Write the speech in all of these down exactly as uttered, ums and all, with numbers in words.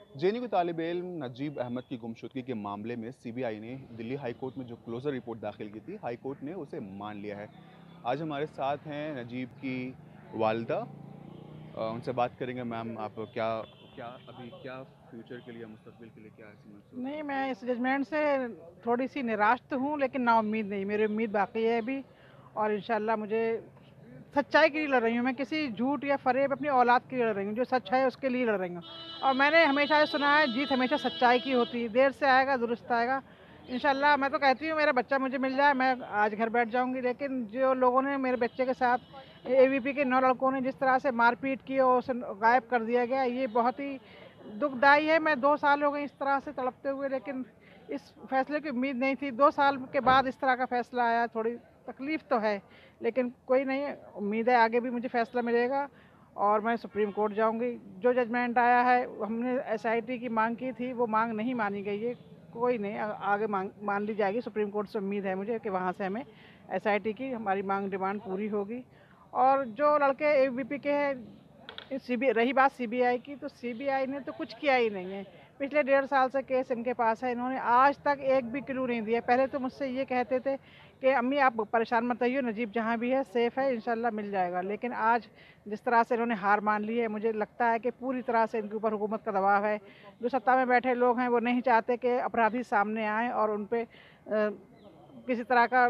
J N you के तालिब इल्म नजीब अहमद की गुमशुदगी के मामले में सी बी आई ने दिल्ली हाई कोर्ट में जो क्लोजर रिपोर्ट दाखिल की थी, हाई कोर्ट ने उसे मान लिया है। आज हमारे साथ हैं नजीब की वालदा। अ, उनसे बात करेंगे। मैम, आप क्या क्या अभी क्या फ्यूचर के लिए, मुस्तकबिल के लिए क्या ऐसी महसूस नहीं, करती मैं हैं? इस जजमेंट से थोड़ी-सी निराश तो हूँ, लेकिन नाउम्मीद नहीं। मेरी उम्मीद बाकी है अभी, और इंशाल्लाह मुझे सच्चाई के लिए लड़ रही हूँ। मैं किसी झूठ या फ़रेब अपनी औलाद के लिए लड़ रही हूँ, जो सच है उसके लिए लड़ रही हूँ। और मैंने हमेशा ये सुना है, जीत हमेशा सच्चाई की होती है। देर से आएगा, दुरुस्त आएगा। इंशाल्लाह मैं तो कहती हूँ मेरा बच्चा मुझे मिल जाए, मैं आज घर बैठ जाऊँगी। लेकिन जो लोगों ने मेरे बच्चे के साथ, ए वी पी के नौ लड़कों ने जिस तरह से मारपीट की और उसे गायब कर दिया गया, ये बहुत ही दुखदाई है। मैं दो साल हो गए इस तरह से तड़पते हुए, लेकिन इस फैसले की उम्मीद नहीं थी। दो साल के बाद इस तरह का फैसला आया, थोड़ी तकलीफ़ तो है, लेकिन कोई नहीं, उम्मीद है आगे भी मुझे फैसला मिलेगा और मैं सुप्रीम कोर्ट जाऊंगी। जो जजमेंट आया है, हमने एस आई टी की मांग की थी, वो मांग नहीं मानी गई है। कोई नहीं, आ- आगे मांग मान ली जाएगी। सुप्रीम कोर्ट से उम्मीद है मुझे कि वहाँ से हमें एस आई टी की हमारी मांग डिमांड पूरी होगी। और जो लड़के ए वी पी के हैं, सी बी रही बात सी बी आई की, तो सी बी आई ने तो कुछ किया ही नहीं है। पिछले डेढ़ साल से केस इनके पास है, इन्होंने आज तक एक भी क्लू नहीं दिया। पहले तो मुझसे ये कहते थे कि अम्मी आप परेशान मत होइए, नजीब जहाँ भी है सेफ़ है, इंशाल्लाह मिल जाएगा। लेकिन आज जिस तरह से इन्होंने हार मान ली है, मुझे लगता है कि पूरी तरह से इनके ऊपर हुकूमत का दबाव है। जो सत्ता में बैठे लोग हैं, वो नहीं चाहते कि अपराधी सामने आएँ और उन पे अ, किसी तरह का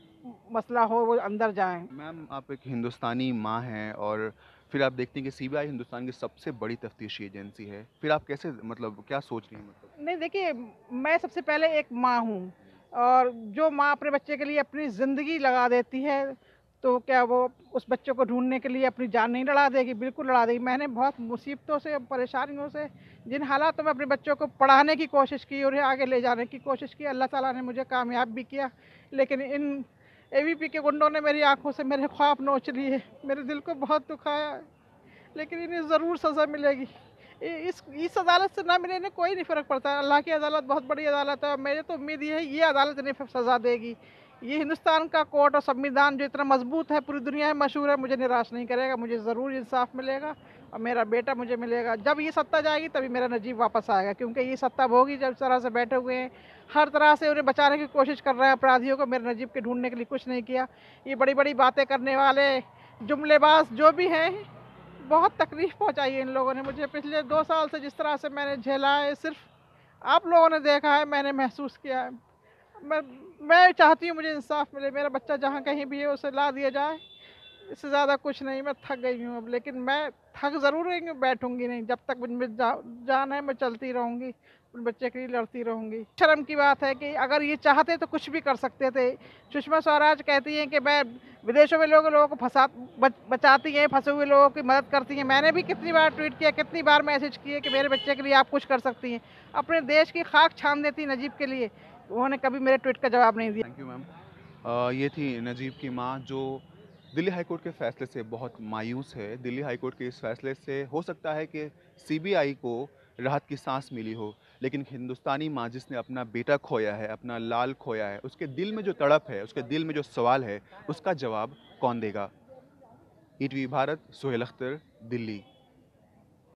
मसला हो, वो अंदर जाएँ। मैम, आप एक हिंदुस्तानी माँ हैं और फिर आप देखती हैं कि सी बी आई हिंदुस्तान की सबसे बड़ी तफ्तीशी एजेंसी है। फिर आप कैसे, मतलब क्या सोच रही हैं? मतलब नहीं, देखिए, मैं सबसे पहले एक माँ हूँ, और जो माँ अपने बच्चे के लिए अपनी ज़िंदगी लगा देती है, तो क्या वो उस बच्चे को ढूँढने के लिए अपनी जान नहीं लड़ा देगी? बिल्कुल लड़ा देगी। मैंने बहुत मुसीबतों से, परेशानियों से, जिन हालातों में अपने बच्चों को पढ़ाने की कोशिश की, उन्हें आगे ले जाने की कोशिश की, अल्लाह ताला ने मुझे कामयाब भी किया। लेकिन इन ए वी पी के गुंडों ने मेरी आँखों से मेरे ख्वाब नोच लिए। मेरे दिल को बहुत दुखाया है, लेकिन इन्हें ज़रूर सज़ा मिलेगी। इ इस इस अदालत से ना मिले इन्हें कोई नहीं फ़र्क पड़ता। अल्लाह की अदालत बहुत बड़ी अदालत है, और मेरी तो उम्मीद ये है ये अदालत इन्हें फ सज़ा देगी। ये हिंदुस्तान का कोर्ट और संविधान जो इतना मज़बूत है, पूरी दुनिया में मशहूर है, मुझे निराश नहीं करेगा। मुझे ज़रूर इंसाफ़ मिलेगा और मेरा बेटा मुझे मिलेगा। जब ये सत्ता जाएगी तभी मेरा नजीब वापस आएगा, क्योंकि ये सत्ता भोगी जिस तरह से बैठे हुए हैं, हर तरह से उन्हें बचाने की कोशिश कर रहे हैं अपराधियों को। मेरे नजीब के ढूँढने के लिए कुछ नहीं किया। ये बड़ी-बड़ी बातें करने वाले जुमलेबाज़ जो भी हैं, बहुत तकलीफ़ पहुँचाई है इन लोगों ने मुझे। पिछले दो साल से जिस तरह से मैंने झेला है, सिर्फ़ आप लोगों ने देखा है, मैंने महसूस किया है। मैं मैं चाहती हूँ मुझे इंसाफ़ मिले, मेरा बच्चा जहाँ कहीं भी है उसे ला दिया जाए। इससे ज़्यादा कुछ नहीं, मैं थक गई हूँ अब। लेकिन मैं थक ज़रूर गई हूँ, बैठूँगी नहीं। जब तक मुझ में जा जान है, मैं चलती रहूँगी, अपने बच्चे के लिए लड़ती रहूँगी। शर्म की बात है कि अगर ये चाहते तो कुछ भी कर सकते थे। सुषमा स्वराज कहती हैं कि मैं विदेशों में लोग लोगों को फँसा बच बचाती हैं, फँसे हुए लोगों की मदद करती हैं। मैंने भी कितनी बार ट्वीट किया, कितनी बार मैसेज किए कि मेरे बच्चे के लिए आप कुछ कर सकती हैं। अपने देश की खाक छान देती नजीब के लिए। उन्होंने कभी मेरे ट्वीट का जवाब नहीं दिया। Thank you ma'am. अ, ये थी नजीब की माँ, जो दिल्ली हाई कोर्ट के फैसले से बहुत मायूस है। दिल्ली हाई कोर्ट के इस फैसले से हो सकता है कि सी बी आई को राहत की सांस मिली हो, लेकिन हिंदुस्तानी माँ जिसने अपना बेटा खोया है, अपना लाल खोया है, उसके दिल में जो तड़प है, उसके दिल में जो सवाल है, उसका जवाब कौन देगा? E T V Bharat, Sohail Akhtar, Delhi.